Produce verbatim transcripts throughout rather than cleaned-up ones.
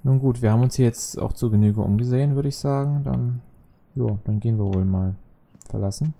Nun gut, wir haben uns hier jetzt auch zur Genüge umgesehen, würde ich sagen. Dann, jo, dann gehen wir wohl mal. Verlassen.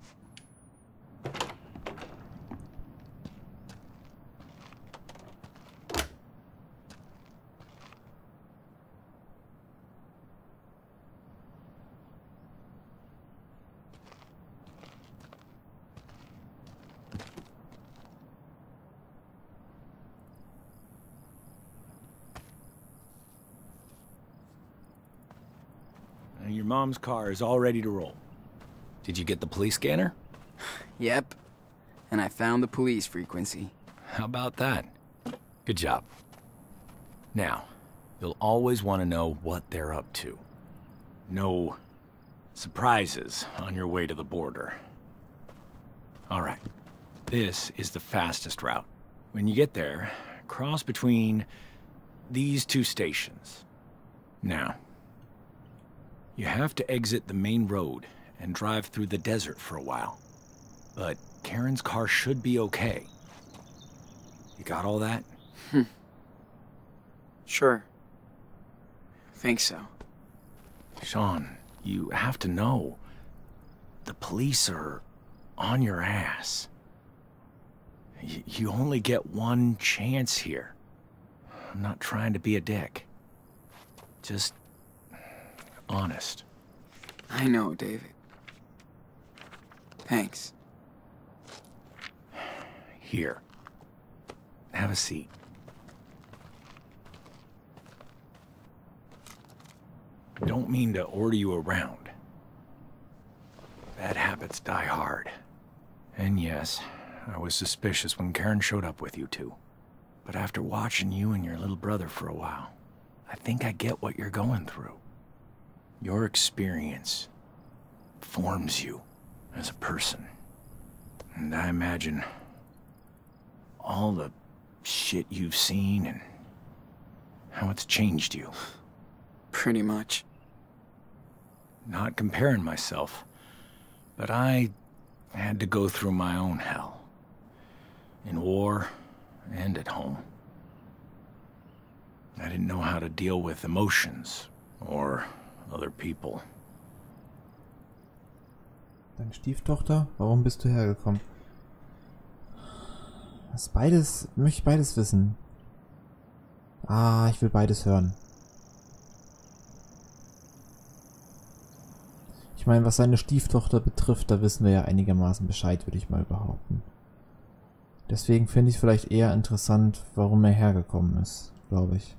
Your mom's car is all ready to roll. Did you get the police scanner? Yep. And I found the police frequency. How about that? Good job. Now, you'll always want to know what they're up to. No surprises on your way to the border. All right. This is the fastest route. When you get there, cross between these two stations. Now, you have to exit the main road and drive through the desert for a while. But Karen's car should be okay. You got all that? Hmm. Sure. Think so. Sean, you have to know. The police are on your ass. Y- you only get one chance here. I'm not trying to be a dick. Just honest. I know, David. Thanks. Here. Have a seat. Don't mean to order you around. Bad habits die hard. And yes, I was suspicious when Karen showed up with you two. But after watching you and your little brother for a while, I think I get what you're going through. Your experience forms you as a person. And I imagine all the shit you've seen and how it's changed you. Pretty much. Not comparing myself, but I had to go through my own hell. In war and at home. I didn't know how to deal with emotions or other people. Deine Stieftochter? Warum bist du hergekommen? Das beides, möchte ich beides wissen. Ah, ich will beides hören. Ich meine, was seine Stieftochter betrifft, da wissen wir ja einigermaßen Bescheid, würde ich mal behaupten. Deswegen finde ich es vielleicht eher interessant, warum er hergekommen ist, glaube ich.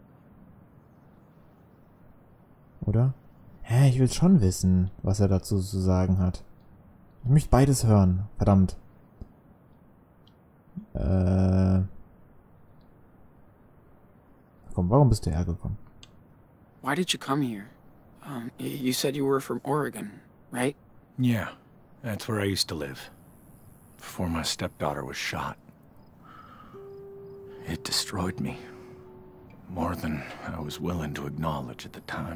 Oder? Hä, ich will schon wissen, was er dazu zu sagen hat. Ich möchte beides hören. Verdammt. Äh... Komm, warum bist du hergekommen? Why did you come here? Um, y- you said you were from Oregon, right? Yeah, that's where I used to live. Before my stepdaughter was shot. It destroyed me. More than I was willing to acknowledge at the time.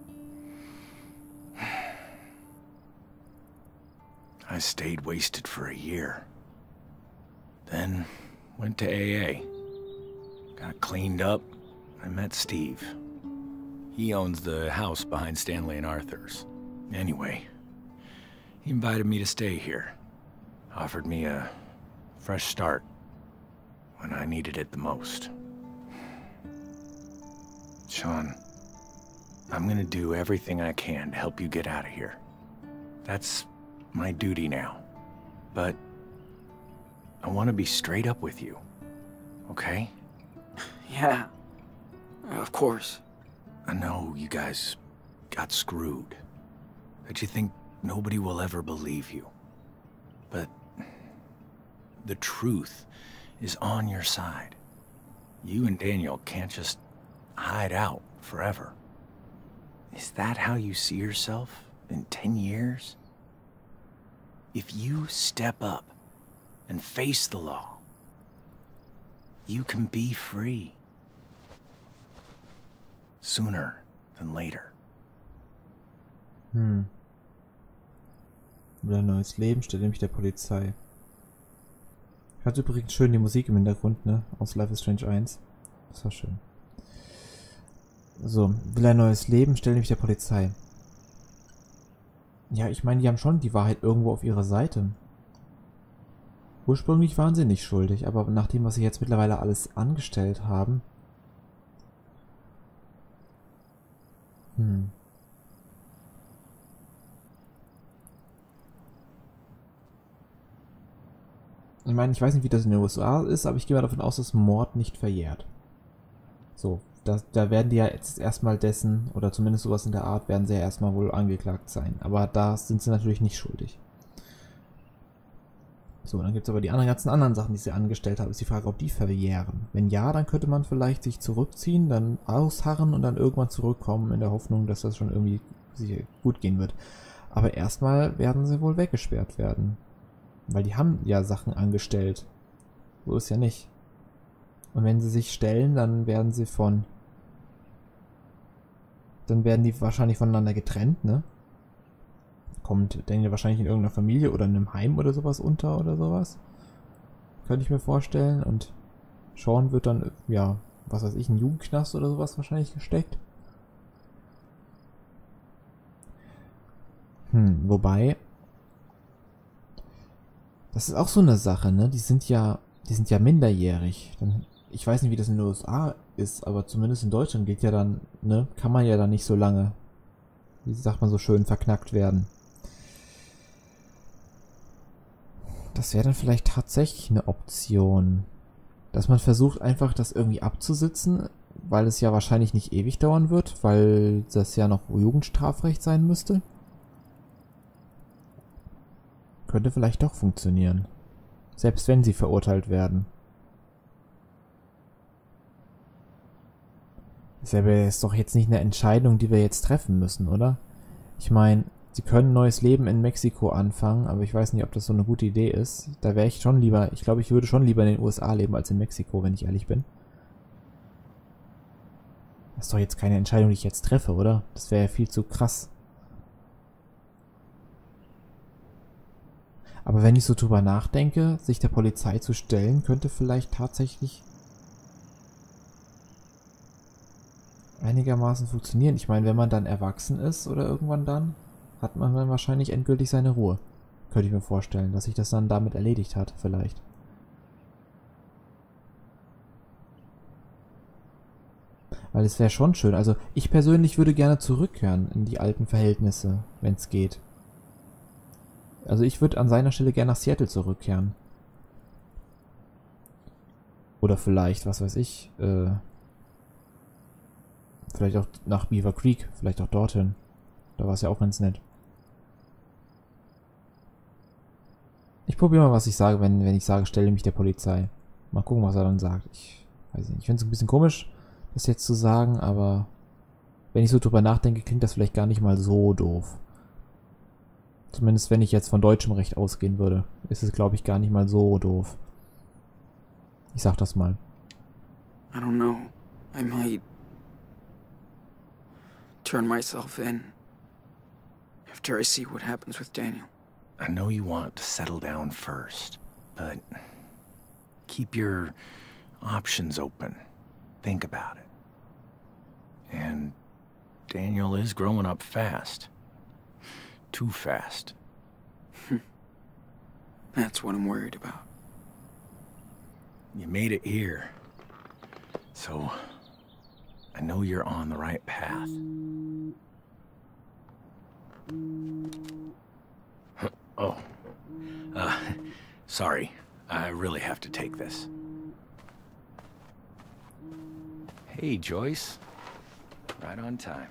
I stayed wasted for a year. Then went to A A. Got cleaned up. I met Steve. He owns the house behind Stanley and Arthur's. Anyway, he invited me to stay here. Offered me a fresh start when I needed it the most. Sean, I'm gonna do everything I can to help you get out of here. That's my duty now. But I want to be straight up with you, okay? Yeah. Of course. I know you guys got screwed. That you think nobody will ever believe you. But the truth is on your side. You and Daniel can't just hide out forever. Is that how you see yourself in ten years? If you step up and face the law, you can be free. Sooner than later. Hm. Wieder ein neues Leben, steht nämlich der Polizei. Ich hatte übrigens schön die Musik im Hintergrund, ne? Aus Life is Strange eins. Das war schön. So, will ein neues Leben, stelle mich der Polizei. Ja, ich meine, die haben schon die Wahrheit irgendwo auf ihrer Seite. Ursprünglich waren sie nicht schuldig, aber nach dem, was sie jetzt mittlerweile alles angestellt haben... Hm. Ich meine, ich weiß nicht, wie das in den U S A ist, aber ich gehe mal davon aus, dass Mord nicht verjährt. So, da, da werden die ja jetzt erstmal dessen, oder zumindest sowas in der Art, werden sie ja erstmal wohl angeklagt sein. Aber da sind sie natürlich nicht schuldig. So, dann gibt es aber die anderen ganzen anderen Sachen, die sie angestellt haben. Ist die Frage, ob die verjähren. Wenn ja, dann könnte man vielleicht sich zurückziehen, dann ausharren und dann irgendwann zurückkommen, in der Hoffnung, dass das schon irgendwie gut gehen wird. Aber erstmal werden sie wohl weggesperrt werden. Weil die haben ja Sachen angestellt. So ist ja nicht. Und wenn sie sich stellen, dann werden sie von... Dann werden die wahrscheinlich voneinander getrennt, ne? Kommt Daniel wahrscheinlich in irgendeiner Familie oder in einem Heim oder sowas unter oder sowas. Könnte ich mir vorstellen. Und Sean wird dann, ja, was weiß ich, in einen Jugendknast oder sowas wahrscheinlich gesteckt. Hm, wobei... Das ist auch so eine Sache, ne? Die sind ja, die sind ja minderjährig. Dann, ich weiß nicht, wie das in den U S A ist, aber zumindest in Deutschland geht ja dann, ne? Kann man ja dann nicht so lange, wie sagt man so schön, verknackt werden. Das wäre dann vielleicht tatsächlich eine Option. Dass man versucht, einfach das irgendwie abzusitzen, weil es ja wahrscheinlich nicht ewig dauern wird, weil das ja noch Jugendstrafrecht sein müsste. Könnte vielleicht doch funktionieren. Selbst wenn sie verurteilt werden. Das ist doch jetzt nicht eine Entscheidung, die wir jetzt treffen müssen, oder? Ich meine, sie können ein neues Leben in Mexiko anfangen, aber ich weiß nicht, ob das so eine gute Idee ist. Da wäre ich schon lieber, ich glaube, ich würde schon lieber in den U S A leben als in Mexiko, wenn ich ehrlich bin. Das ist doch jetzt keine Entscheidung, die ich jetzt treffe, oder? Das wäre ja viel zu krass. Aber wenn ich so drüber nachdenke, sich der Polizei zu stellen, könnte vielleicht tatsächlich einigermaßen funktionieren. Ich meine, wenn man dann erwachsen ist oder irgendwann dann, hat man dann wahrscheinlich endgültig seine Ruhe. Könnte ich mir vorstellen, dass sich das dann damit erledigt hat, vielleicht. Weil es wäre schon schön. Also ich persönlich würde gerne zurückkehren in die alten Verhältnisse, wenn es geht. Also ich würde an seiner Stelle gerne nach Seattle zurückkehren. Oder vielleicht, was weiß ich, äh, vielleicht auch nach Beaver Creek, vielleicht auch dorthin. Da war es ja auch ganz nett. Ich probiere mal, was ich sage, wenn, wenn ich sage, stelle mich der Polizei. Mal gucken, was er dann sagt. Ich weiß nicht. Ich finde es ein bisschen komisch, das jetzt zu sagen, aber wenn ich so drüber nachdenke, klingt das vielleicht gar nicht mal so doof. Zumindest wenn ich jetzt von deutschem Recht ausgehen würde, ist es, glaube ich, gar nicht mal so doof. Ich sag das mal. I don't know. I might turn myself in after I see what happens with Daniel. I know you want to settle down first, but keep your options open. Think about it. And Daniel is growing up fast. Too fast. That's what I'm worried about. You made it here. So, I know you're on the right path. Oh. Uh, sorry. I really have to take this. Hey, Joyce. Right on time.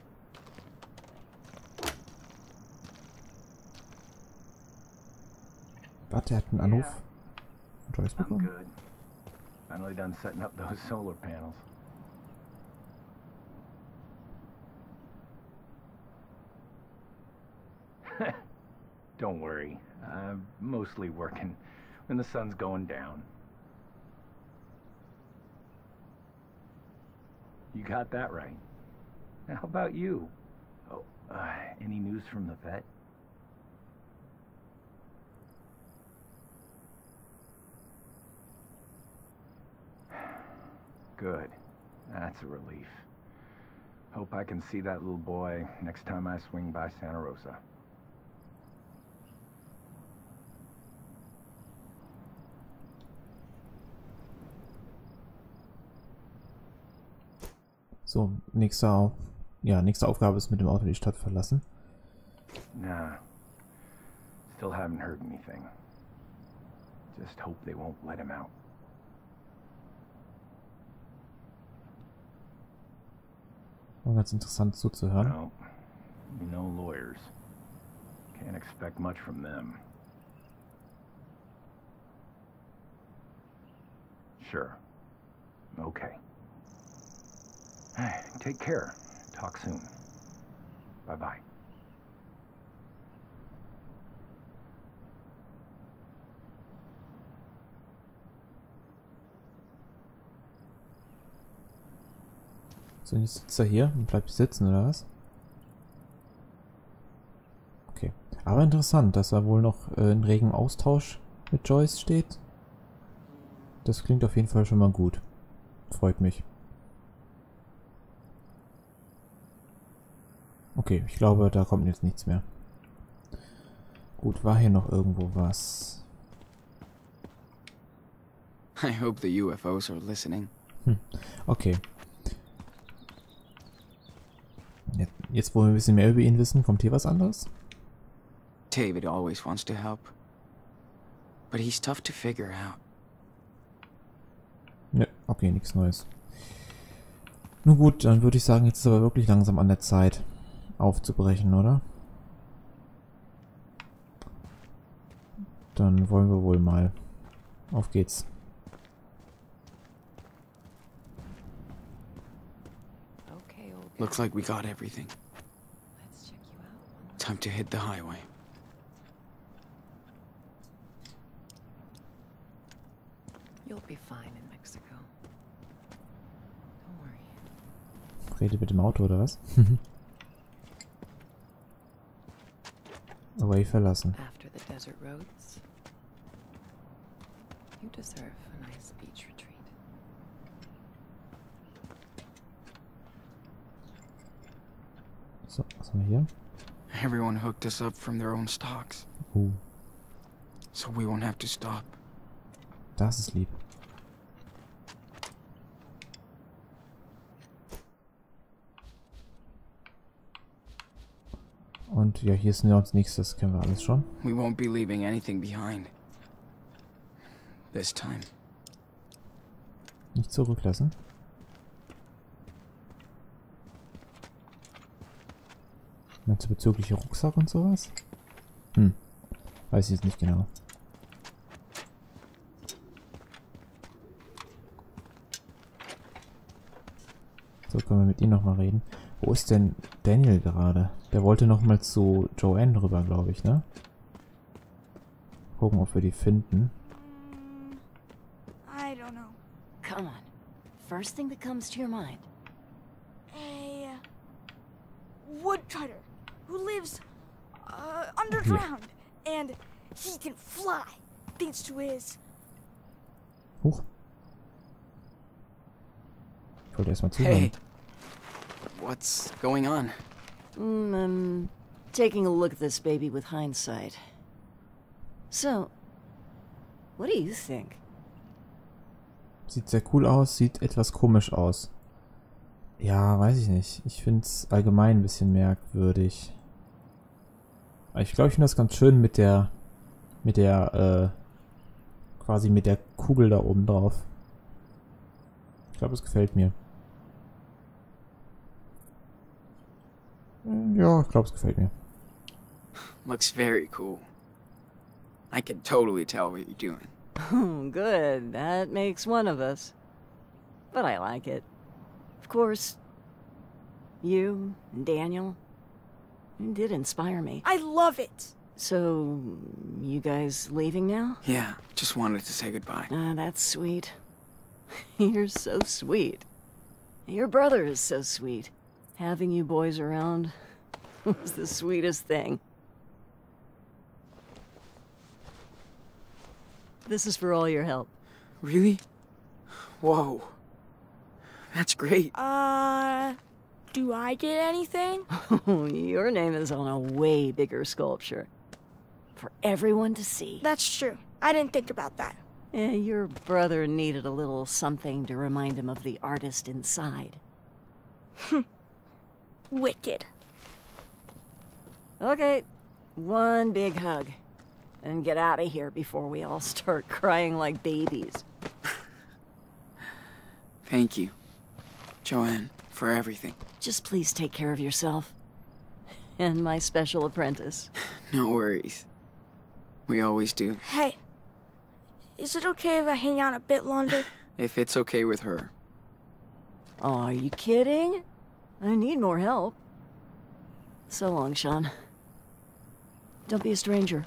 Warte, er hat einen Anruf. Joyce I'm bekommen. good. Finally done setting up those solar panels. Don't worry. I'm mostly working when the sun's going down. You got that right. How about you? Oh, uh, any news from the vet? Good. That's a relief. Hope I can see that little boy next time I swing by Santa Rosa. So, nächste, Au ja, nächste Aufgabe ist mit dem Auto die Stadt verlassen. Nah. Still haven't heard anything. Just hope they won't let him out. War ganz interessant zuzuhören. Well, you know lawyers. Can't expect much from them. Sure. Okay. Take care. Talk soon. Bye-bye. So, jetzt sitzt er hier und bleibt sitzen, oder was? Okay. Aber interessant, dass er wohl noch äh, in regem Austausch mit Joyce steht. Das klingt auf jeden Fall schon mal gut. Freut mich. Okay, ich glaube, da kommt jetzt nichts mehr. Gut, war hier noch irgendwo was? I hope the U F Os are listening. Hm. Okay. Jetzt, wo wir ein bisschen mehr über ihn wissen, kommt hier was anderes? David always wants to help. But he's tough to figure out. Ne, okay, nichts Neues. Nun gut, dann würde ich sagen, jetzt ist aber wirklich langsam an der Zeit aufzubrechen, oder? Dann wollen wir wohl mal. Auf geht's. Looks like we got everything. Time to hit the highway. You'll be fine in Mexico. Don't worry. Rede mit dem Auto, oder was? Away verlassen. After the desert roads, you deserve a nice beach retreat. So, was haben wir hier? Everyone hooked us up from their own stocks. Uh, So we won't have to stop. das ist lieb. Und ja, hier ist ja uns nichts, das kennen wir alles schon. We won't be leaving anything behind. This time. Nicht zurücklassen. Meinst du bezüglich Rucksack und sowas? Hm. Weiß ich jetzt nicht genau. So, können wir mit ihm nochmal reden. Wo ist denn Daniel gerade? Der wollte nochmal zu Joanne rüber, glaube ich, ne? Gucken, ob wir die finden. I don't know. Come on. First thing that comes to your mind. A woodcutter who lives uh, underground and he can fly thanks to his. Huch. Ich wollte erstmal zuhören. Hey. What's going on? Mm, I'm taking a look at this baby with hindsight. So, what do you think? Sieht sehr cool aus, sieht etwas komisch aus. Ja, weiß ich nicht. Ich finde es allgemein ein bisschen merkwürdig. Aber ich glaube, ich finde das ganz schön mit der, mit der, äh, quasi mit der Kugel da oben drauf. Ich glaube, es gefällt mir. Ja, ich glaube, es gefällt mir. Looks very cool. I can totally tell what you're doing. Oh, good. That makes one of us. But I like it. Of course, you and Daniel, you did inspire me. I love it. So, you guys leaving now? Yeah, just wanted to say goodbye. Ah, that's sweet. You're so sweet. Your brother is so sweet. Having you boys around was the sweetest thing. This is for all your help. Really? Whoa. That's great. Uh, Do I get anything? Your name is on a way bigger sculpture. For everyone to see. That's true. I didn't think about that. Eh, your brother needed a little something to remind him of the artist inside. Wicked. Okay, one big hug. And get out of here before we all start crying like babies. Thank you, Joanne, for everything. Just please take care of yourself. And my special apprentice. No worries. We always do. Hey, is it okay if I hang out a bit longer? If it's okay with her. Oh, are you kidding? I need more help. So long, Sean. Don't be a stranger.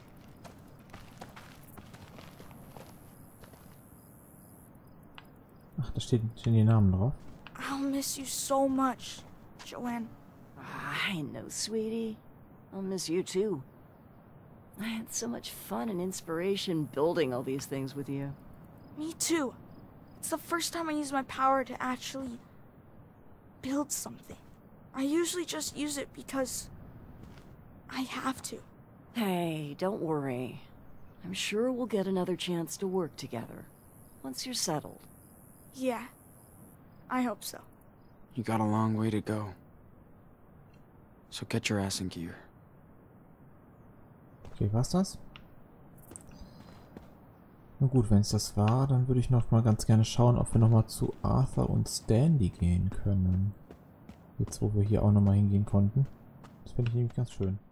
Ach, da steht, stehen die Namen drauf. I'll miss you so much, Joanne. I know, sweetie. I'll miss you too. I had so much fun and inspiration building all these things with you. Me too. It's the first time I use my power to actually build something. I usually just use it because I have to. Hey, don't worry. I'm sure we'll get another chance to work together. Once you're settled. Yeah, I hope so. You got a long way to go. So get your ass in gear. Okay, war's das? Na gut, wenn es das war, dann würde ich noch mal ganz gerne schauen, ob wir noch mal zu Arthur und Stanley gehen können. Jetzt, wo wir hier auch noch mal hingehen konnten. Das finde ich nämlich ganz schön.